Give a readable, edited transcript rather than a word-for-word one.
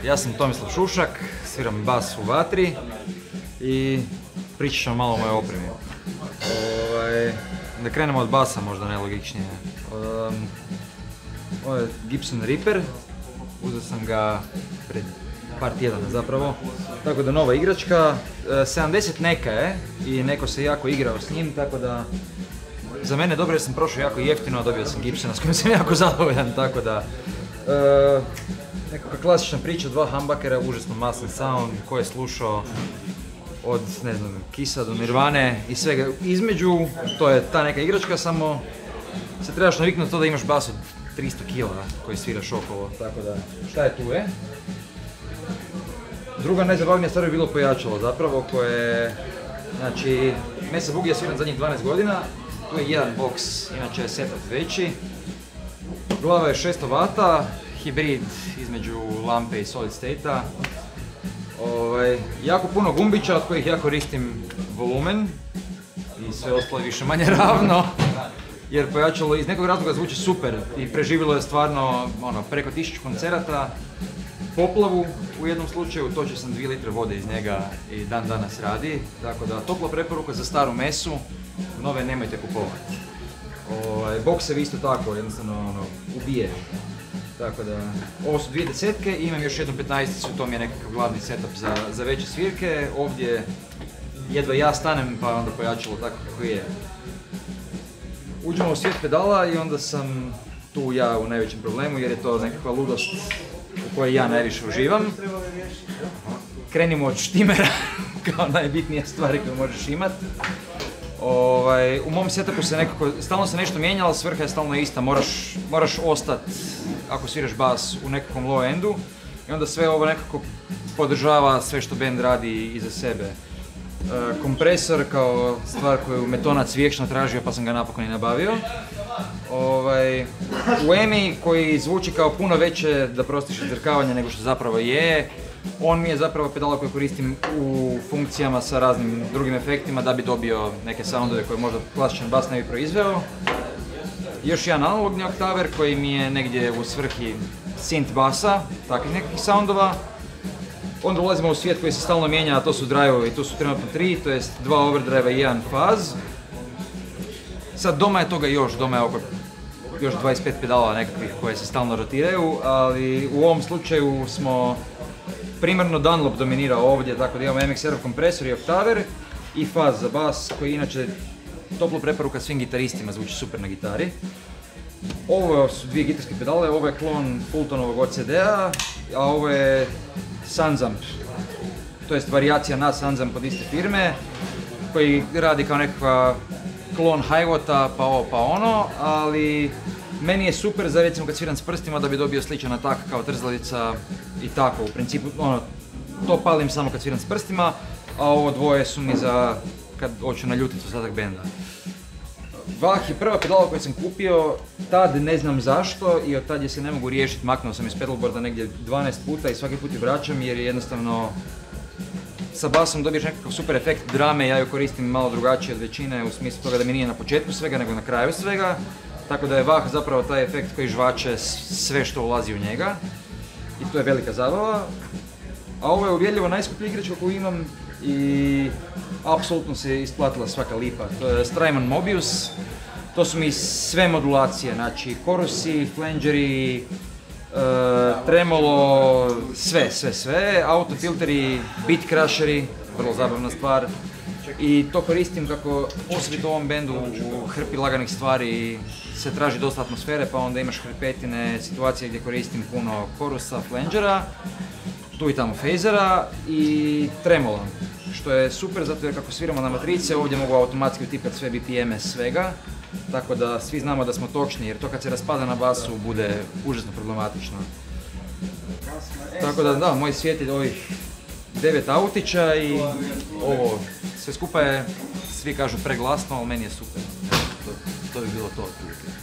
Ja sam Tomislav Šušak, sviram bas u Vatri i pričat ćemo malo o mojoj opremi. Da krenemo od basa, možda najlogičnije. Ovo je Gibson Reaper, uzeo sam ga pred par tjedana zapravo, tako da nova igračka, 70 neka je i neko se jako igrao s njim, tako da za mene dobro jer sam prošao jako jeftino, a dobio sam Gibsona s kojim sam jako zadovoljan, tako da nekakva klasična priča, dva humbuckera, užasno masni sound, ko je slušao od, ne znam, Kissa do Nirvane i svega između, to je ta neka igračka, samo se trebaš naviknuti to da imaš bas od 300 kila koji sviraš okolo, tako da šta je tu je? Druga najzabavnija stvar je bilo pojačalo zapravo koje, znači, Mesa Boogie je sviran zadnjih 12 godina, tu je jedan box, inače je setup veći, glava je 600 W, hibrid između lampe i solid state-a, jako puno gumbića od kojih ja koristim volumen i sve ostalo je više manje ravno, jer pojačalo iz nekog razloga zvuči super i preživjelo je stvarno preko 1000 koncerata, poplavu u jednom slučaju, točio sam 2 litre vode iz njega i dan danas radi, tako da topla preporuka za staru mesu, nove nemojte kupovati. Boksevi isto tako, jednostavno ubije. Tako da, ovo su 2 desetke i imam još jednu 15-icu, to mi je nekakav glavni setup za veće svirke. Ovdje jedva ja stanem pa onda pojačalo tako kako je. Uđemo u svijet pedala i onda sam tu ja u najvećem problemu jer je to nekakva ludost u kojoj ja najviše uživam. Krenimo od štimera kao najbitnije stvari koje možeš imat. U mom setupu se nekako, stalno se nešto mijenjalo, svrha je stalno ista, moraš ostati ako sviraš bas u nekakvom low endu i onda sve ovo nekako podržava sve što band radi iza sebe. Kompresor kao stvar koju me tonac vječno tražio pa sam ga napokon i nabavio. U EMI koji zvuči kao puno veće, da prostiš izdrkavanje nego što zapravo je, on mi je zapravo pedala koji koristim u funkcijama sa raznim drugim efektima da bi dobio neke soundove koje možda klasičan bas ne bi proizveo. Još jedan analogni oktaver koji mi je negdje u svrhi synth basa, takvih nekakvih soundova. Onda ulazimo u svijet koji se stalno mijenja, a to su drive-ovi, tu su trenutno 3, to jest 2 overdrive i 1 faz. Sad doma je toga još, doma je oko još 25 pedala nekakvih koje se stalno rotiraju, ali u ovom slučaju smo primarno Dunlop dominira ovdje, tako da imamo MXR kompresor i oktaver i faz za bas koji inače toplo preporuka svim gitaristima, zvuči super na gitari. Ovo su 2 gitarske pedale, ovo je klon Fultonovog OCD-a, a ovo je Sunzamp, to jest varijacija na Sunzamp od iste firme, koji radi kao nekakva klon Highwata, pa ovo pa ono, ali meni je super za recimo kad sviram s prstima da bi dobio sličan atak kao trzalica i tako, u principu to palim samo kad sviram s prstima, a ovo dvoje su mi za kad hoću naljutiti ostatak benda. Vah je prva pedala koju sam kupio, tad ne znam zašto i od tad je se ne mogu riješiti, maknuo sam iz pedalboarda negdje 12 puta i svaki put ju vraćam jer je jednostavno sa basom dobiješ nekakav super efekt drame, ja ju koristim malo drugačije od većine u smislu toga da mi nije na početku svega nego na kraju svega, tako da je Vah zapravo taj efekt koji žvače sve što ulazi u njega i to je velika zabava. A ovo je uvjerljivo najskuplja igračka koju imam i apsolutno se isplatila svaka lipa. To je Strymon Mobius, to su mi sve modulacije, znači korusi, flangeri, tremolo, sve, autofilteri, beat crusheri, vrlo zabavna stvar. I to koristim kako, osobito u ovom bendu, u hrpi laganih stvari se traži dosta atmosfere, pa onda imaš hrpetine, situacije gdje koristim puno korusa, flangera, tu i tamo fazera i tremola, što je super zato jer kako sviramo na matrice ovdje mogu automatski utipati sve BPM-e svega, tako da svi znamo da smo točni jer to kad se raspada na basu bude užasno problematično. Tako da moj svijet je ovih 9 autića i ovo sve skupa je, svi kažu preglasno, ali meni je super. To bi bilo to otprilike.